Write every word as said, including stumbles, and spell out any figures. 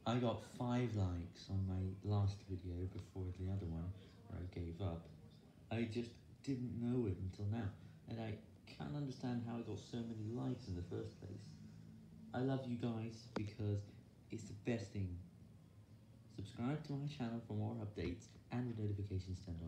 I got five likes on my last video before the other one, where I gave up. I just didn't know it until now, and I can't understand how I got so many likes in the first place. I love you guys because it's the best thing. Subscribe to my channel for more updates and the notifications turned on.